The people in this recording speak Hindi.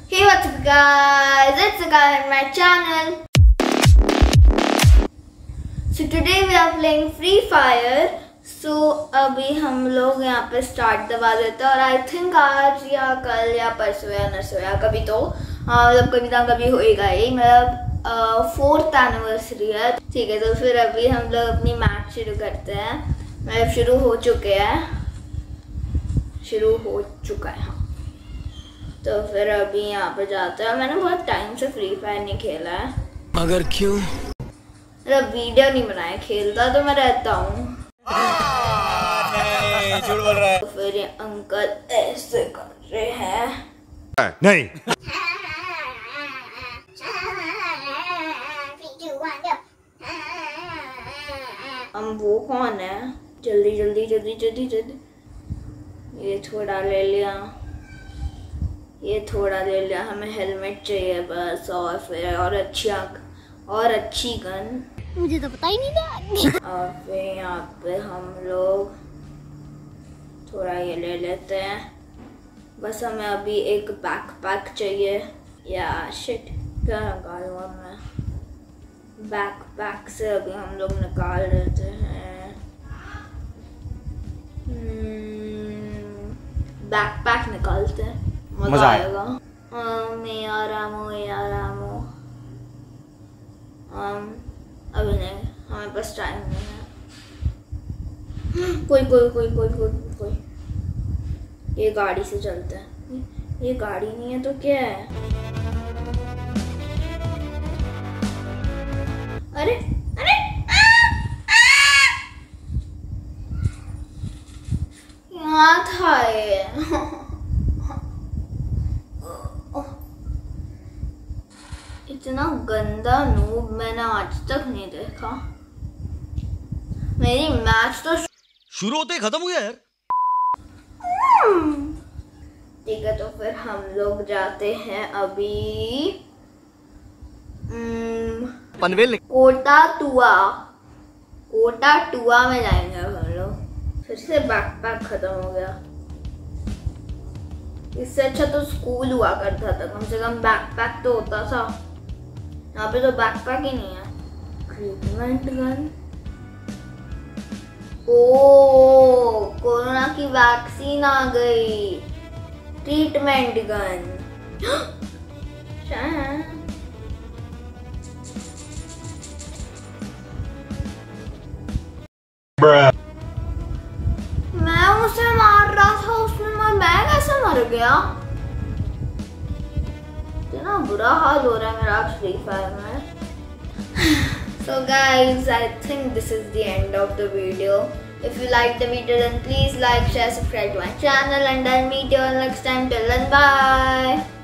Hey, what's up guys, it's Agar on my channel. So today we are playing Free Fire. So अभी हम लोग यहाँ पे स्टार्ट दबा देते हैं और आई थिंक आज या कल या परसों या नरसों या कभी तो मतलब कभी ना कभी होएगा ही, मतलब 4th एनिवर्सरी है। ठीक है, तो फिर अभी हम लोग अपनी मैच शुरू करते हैं। मतलब शुरू हो चुका है। तो फिर अभी यहाँ पे जाते हैं। मैंने बहुत टाइम से फ्री फायर नहीं खेला है। मगर क्यों? मतलब वीडियो नहीं बनाया, खेलता तो मैं रहता हूँ। झूठ बोल रहा है। तो फिर ये अंकल ऐसे कर रहे हैं। नहीं। हम वो कौन है? जल्दी जल्दी जल्दी जल्दी जल्दी। ये थोड़ा ले लिया, ये थोड़ा ले लिया। हमें हेलमेट चाहिए बस, और फिर और अच्छी गन। मुझे तो पता ही नहीं था। और फिर यहाँ पे हम लोग थोड़ा ये ले लेते हैं। बस हमें अभी एक बैकपैक चाहिए। या शिट, क्या निकालूँ अब मैं? बैकपैक से अभी हम लोग निकाल लेते हैं। बैकपैक निकालते हैं, मजा आएगा। अभी नहीं, हमारे पास टाइम नहीं है। कोई ये गाड़ी से चलते हैं। ये गाड़ी नहीं है तो क्या है? अरे अरे यहाँ था ये। इतना गंदा नूब मैंने आज तक नहीं देखा। मेरी मैच तो शुरू होते ही खत्म हो गया यार। ठीक है, तो फिर हम लोग जाते हैं अभी पनवेल कोटा टुआ में जाएंगे अब हम लोग। फिर से बैकपैक खत्म हो गया। इससे अच्छा तो स्कूल हुआ करता था, कम से कम बैकपैक तो होता था। यहाँ पे तो बैकपैक ही नहीं है। ट्रीटमेंट गन, ओ कोरोना की वैक्सीन आ गई। Treatment gun. मैं उसे मार रहा था, उसमें मैं कैसे मर गया? इतना बुरा हाल हो रहा है मेरा फ्री फायर में। So guys, I think this is the end of the video. If you like the video, then please like, share, subscribe to my channel, and I'll meet you all next time. Till then, bye.